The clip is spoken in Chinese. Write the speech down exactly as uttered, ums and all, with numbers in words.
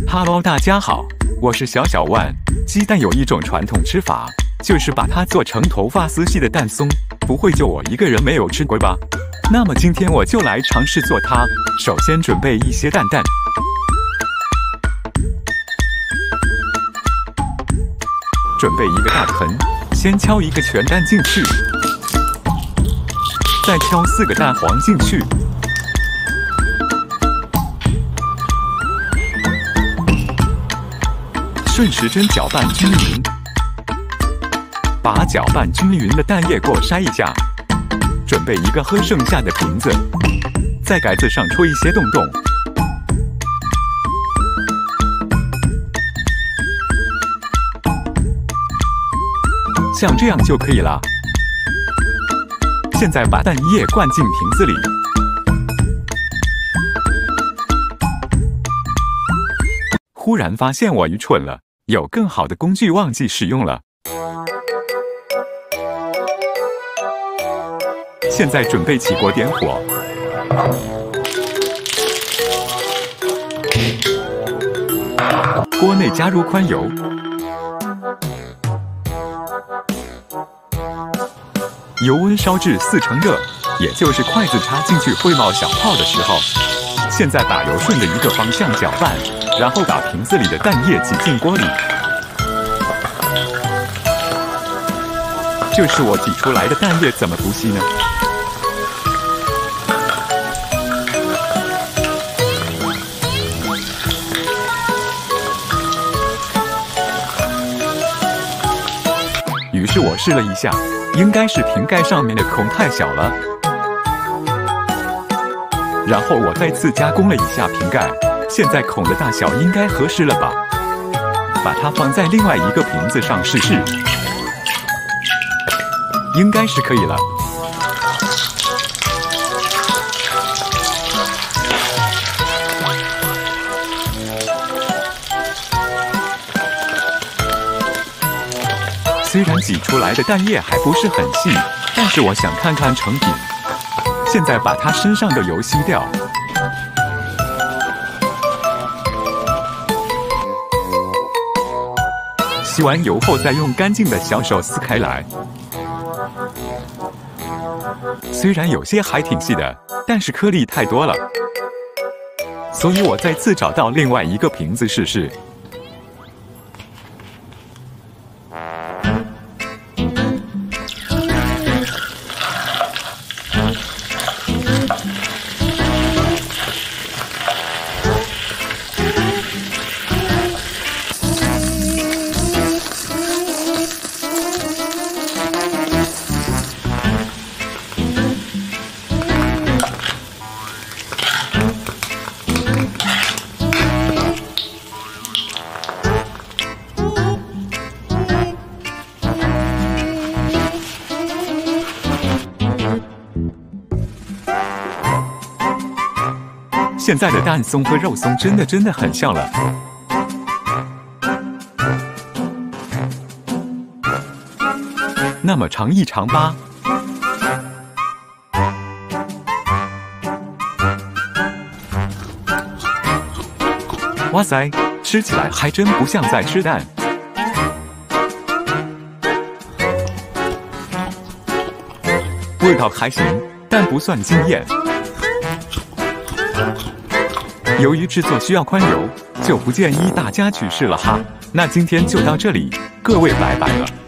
Hello， 大家好，我是小小万。鸡蛋有一种传统吃法，就是把它做成头发丝细的蛋松，不会就我一个人没有吃过吧？那么今天我就来尝试做它。首先准备一些蛋蛋，准备一个大盆，先敲一个全蛋进去，再敲四个蛋黄进去。 顺时针搅拌均匀，把搅拌均匀的蛋液过筛一下。准备一个喝剩下的瓶子，在盖子上戳一些洞洞。像这样就可以了。现在把蛋液灌进瓶子里。 忽然发现我愚蠢了，有更好的工具忘记使用了。现在准备起锅点火，锅内加入宽油，油温烧至四成热，也就是筷子插进去会冒小泡的时候。现在把油顺着一个方向搅拌。 然后把瓶子里的蛋液挤进锅里，这是我挤出来的蛋液，怎么不稀呢？于是我试了一下，应该是瓶盖上面的孔太小了。然后我再次加工了一下瓶盖。 现在孔的大小应该合适了吧？把它放在另外一个瓶子上试试，应该是可以了。虽然挤出来的蛋液还不是很细，但是我想看看成品。现在把它身上的油吸掉。 吸完油后，再用干净的小手撕开来。虽然有些还挺细的，但是颗粒太多了，所以我再次找到另外一个瓶子试试。现在的蛋松和肉松真的真的很像了。那么尝一尝吧。哇塞，吃起来还真不像在吃蛋。味道还行，但不算惊艳。 由于制作需要宽油，就不建议大家去试了哈。那今天就到这里，各位拜拜了。